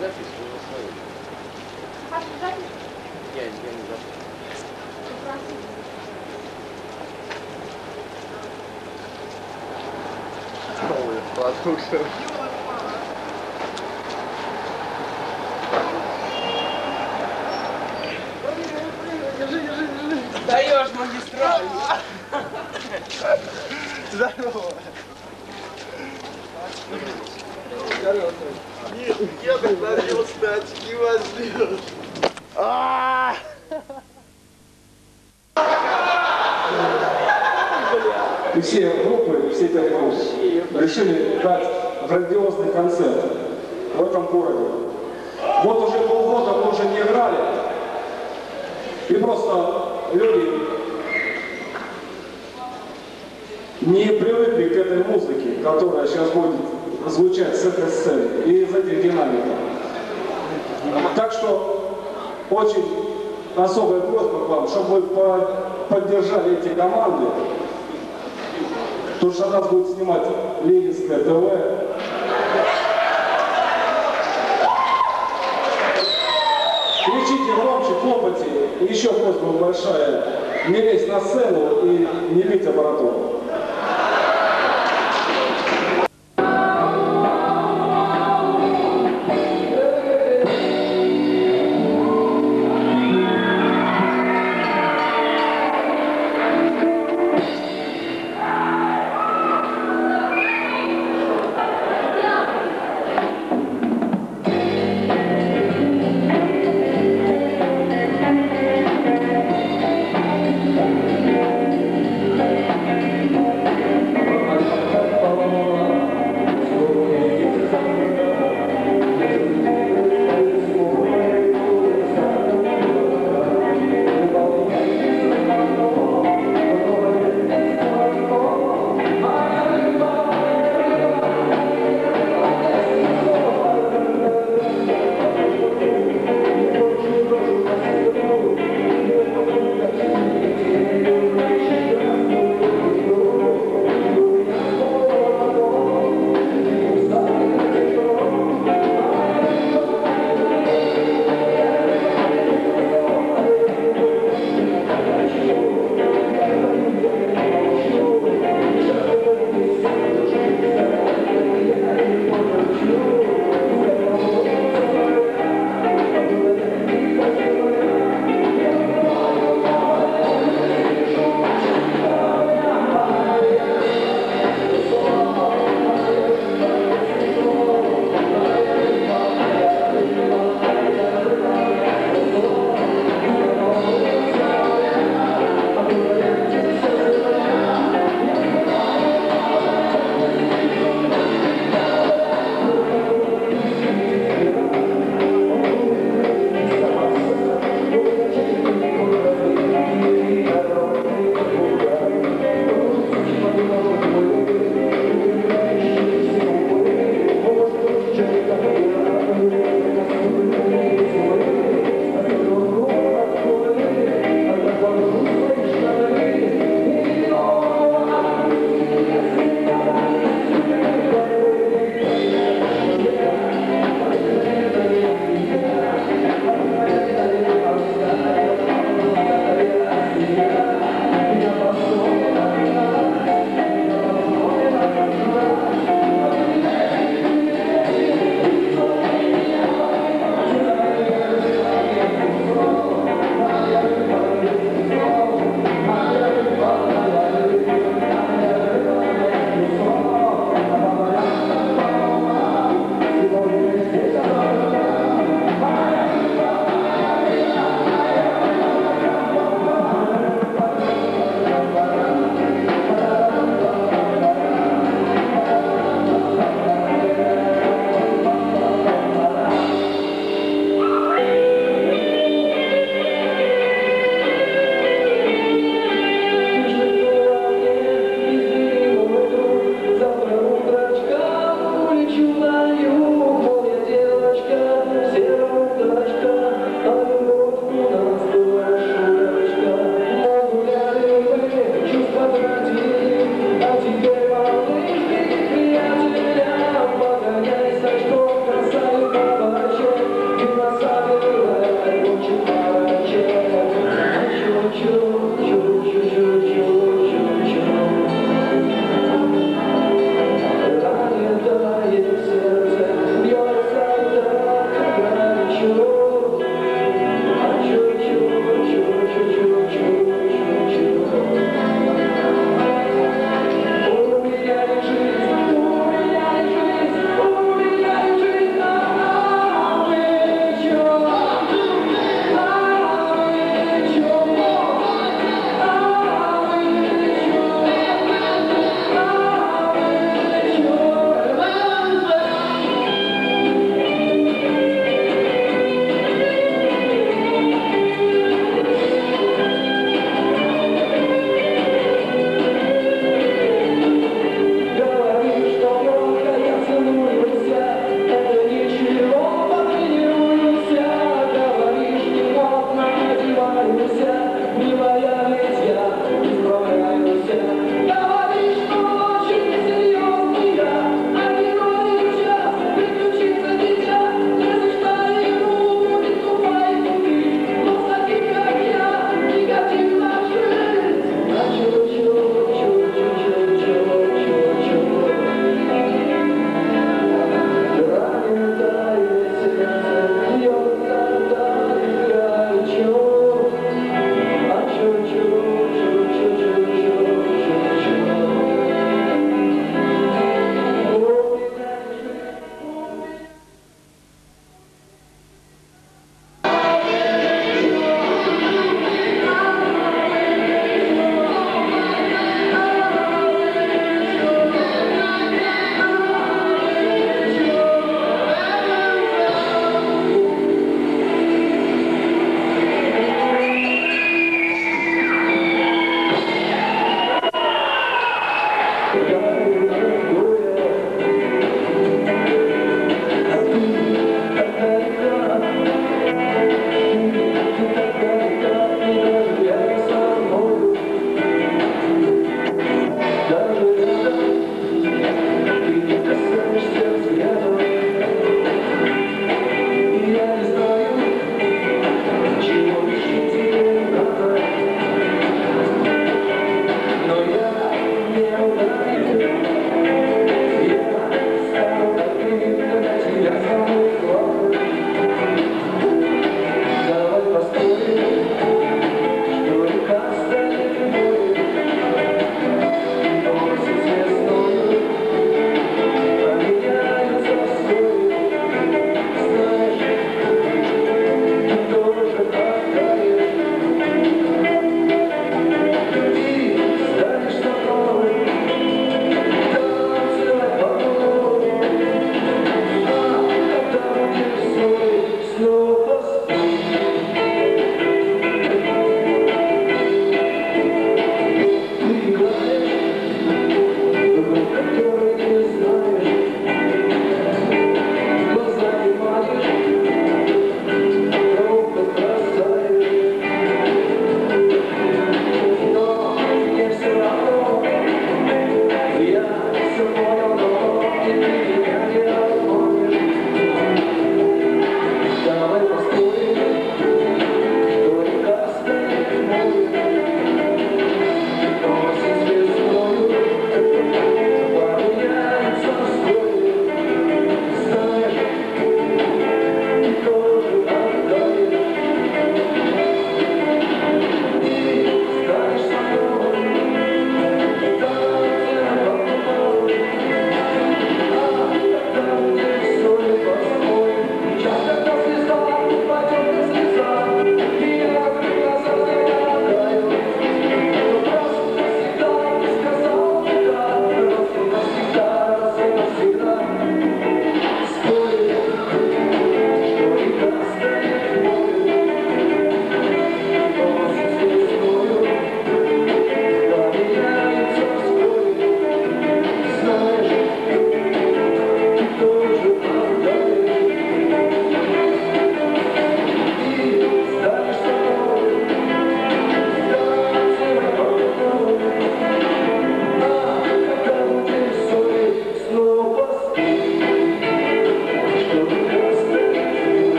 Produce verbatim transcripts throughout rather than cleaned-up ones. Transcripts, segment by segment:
записываю свою. А ты запись? Я, я не записываю. Ой, послушай. Даешь магистраль. Здорово. Нет, я так нарвался, очки возьмешь. И все группы, все пять групп решили дать грандиозный концерт в этом городе. Вот уже полгода мы уже не играли, и просто люди не привыкли к этой музыке, которая сейчас будет звучать с этой сцены и из этих динамиков. Так что очень особая просьба к вам, чтобы вы поддержали эти команды, потому что нас будет снимать Ленинское ТВ. Кричите громче, хлопайте. И еще просьба большая, не лезть на сцену и не бить аппаратуру.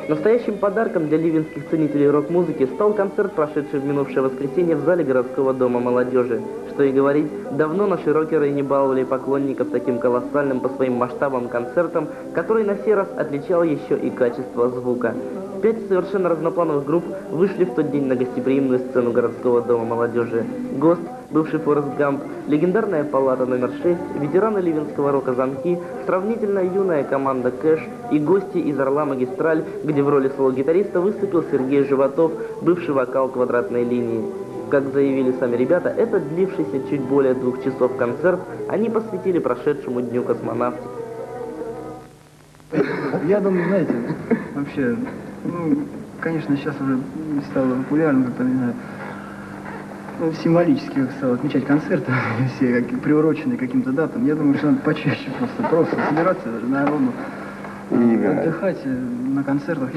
Настоящим подарком для ливенских ценителей рок-музыки стал концерт, прошедший в минувшее воскресенье в зале городского дома молодежи. Что и говорить, давно наши рокеры не баловали поклонников таким колоссальным по своим масштабам концертом, который на сей раз отличал еще и качество звука. Пять совершенно разноплановых групп вышли в тот день на гостеприимную сцену городского дома молодежи. ГОСТ, бывший Форест Гамп, легендарная палата номер шесть, ветераны ливенского рока «Замки», сравнительно юная команда «Кэш» и гости из «Орла Магистраль», где в роли соло-гитариста выступил Сергей Животов, бывший вокал «Квадратной линии». Как заявили сами ребята, этот длившийся чуть более двух часов концерт они посвятили прошедшему дню космонавтики. Я думаю, знаете, вообще, ну, конечно, сейчас уже стало популярно, как-то, не знаю, ну, символически стало отмечать концерты, все как, приуроченные к каким-то датам. Я думаю, что надо почаще просто, просто собираться народу, отдыхать на концертах.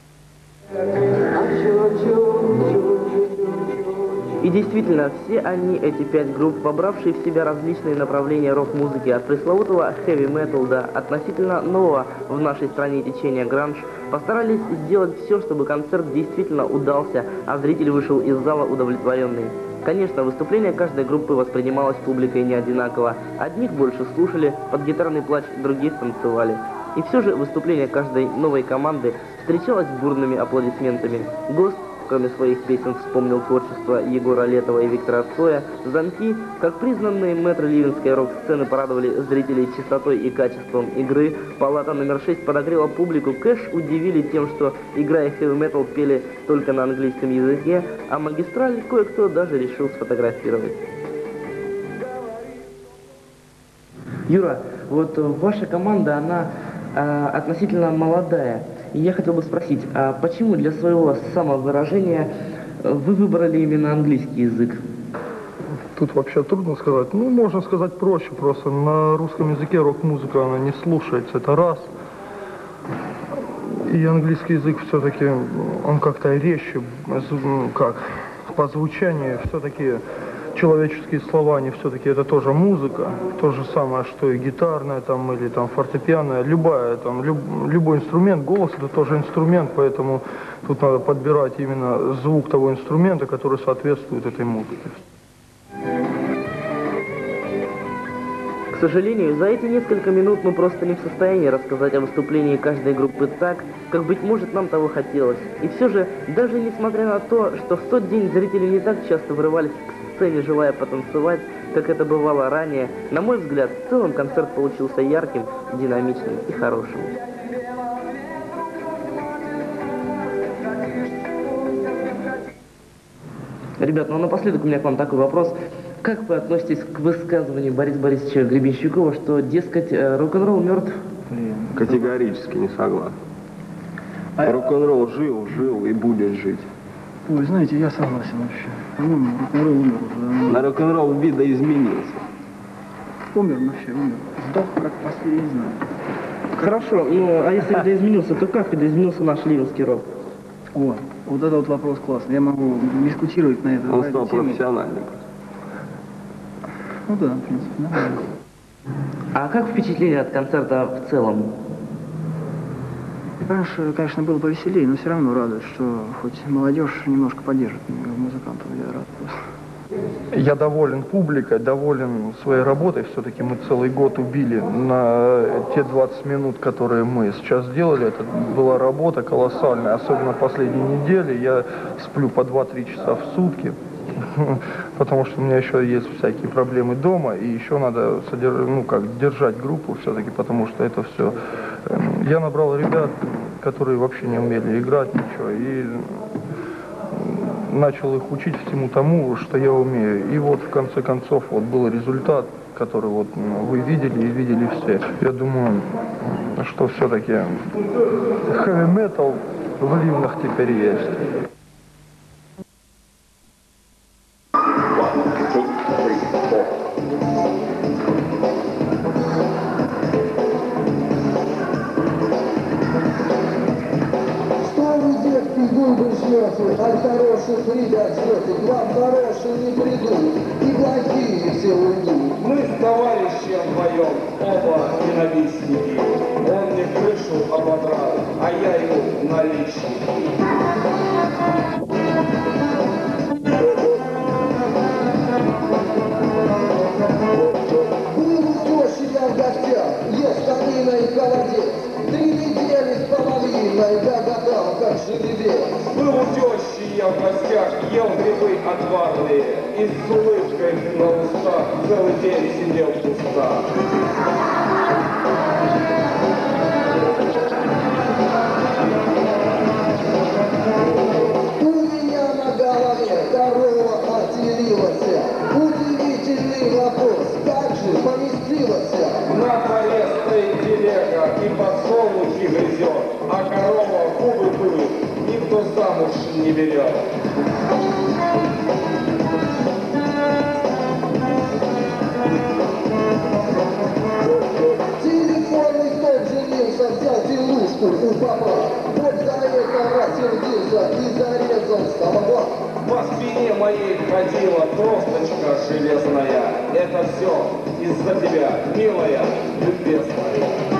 И действительно, все они, эти пять групп, вобравшие в себя различные направления рок-музыки, от пресловутого хэви-метал до относительно нового в нашей стране течения гранж, постарались сделать все, чтобы концерт действительно удался, а зритель вышел из зала удовлетворенный. Конечно, выступление каждой группы воспринималось публикой не одинаково. Одних больше слушали, под гитарный плач, других танцевали. И все же выступление каждой новой команды встречалось бурными аплодисментами. ГОСТ, кроме своих песен, вспомнил творчество Егора Летова и Виктора Цоя. «Замки», как признанные мэтры ливенской рок-сцены, порадовали зрителей чистотой и качеством игры. «Палата номер шесть» подогрела публику. «Кэш» удивили тем, что, играя хэви-метал, пели только на английском языке, а «Магистраль» кое-кто даже решил сфотографировать. Юра, вот ваша команда, она э, относительно молодая. И я хотел бы спросить, а почему для своего самовыражения вы выбрали именно английский язык? Тут вообще трудно сказать. Ну, можно сказать проще. Просто на русском языке рок-музыка, она не слушается. Это раз. И английский язык все-таки, он как-то резче, ну, как, по звучанию все-таки человеческие слова, они все-таки это тоже музыка, то же самое, что и гитарная там, или там фортепианная, любая, там, люб, любой инструмент, голос это тоже инструмент, поэтому тут надо подбирать именно звук того инструмента, который соответствует этой музыке. К сожалению, за эти несколько минут мы просто не в состоянии рассказать о выступлении каждой группы так, как, быть может, нам того хотелось. И все же, даже несмотря на то, что в тот день зрители не так часто врывались к сцене, желая потанцевать, как это бывало ранее, на мой взгляд, в целом концерт получился ярким, динамичным и хорошим. Ребят, ну напоследок у меня к вам такой вопрос. Как вы относитесь к высказыванию Бориса Борисовича Гребенщикова, что, дескать, рок-н-ролл мертв? Категорически не согласен. А... Рок-н-ролл жил, жил и будет жить. Ой, знаете, я согласен вообще. По-моему, рок-н-ролл умер уже. На рок-н-ролл видоизменился. Умер вообще, умер. Сдох, как последний, не знаю. Хорошо, ну а если видоизменился, то как видоизменился наш ливенский рок? О, вот это вот вопрос классный. Я могу дискутировать на это. Он стал профессиональным. Ну да, в принципе, нормально. А как впечатление от концерта в целом? Раньше, конечно, было повеселее, но все равно радует, что хоть молодежь немножко поддержит музыкантов. Я рад просто. Я доволен публикой, доволен своей работой. Все-таки мы целый год убили на те двадцать минут, которые мы сейчас делали. Это была работа колоссальная, особенно в последние недели. Я сплю по два-три часа в сутки, потому что у меня еще есть всякие проблемы дома, и еще надо содерж... ну, как, держать группу все-таки, потому что это все... Я набрал ребят, которые вообще не умели играть ничего, и начал их учить всему тому, что я умею. И вот в конце концов вот был результат, который вот вы видели и видели все. Я думаю, что все-таки хэви-метал в Ливнах теперь есть. От хороших ребят ждет, к вам хорошие не придут, и плохие все уйдут. Мы с товарищем вдвоем, оба ненавистники. Он мне крышу ободрал, а я ему на наличник. Был у тещи я в гостях, ел штанина и холодец. Три недели с половиной я гадал, как жеребец. Был у тещи я в гостях, ел грибы отварные, и с улыбкой на устах целый день сидел в кустах. У меня на голове корова отелилась. Удивительный вопрос, как же поместилась? На дворе стоит телега и подсолнухи грызет, а корова губы пылит, никто замуж не берет. Телефонный столб женился, взял телушку у папа. Вот за это рассердился и зарезал самого. По спине моей ходила тросточка железная. Это все из-за тебя, милая, любезная.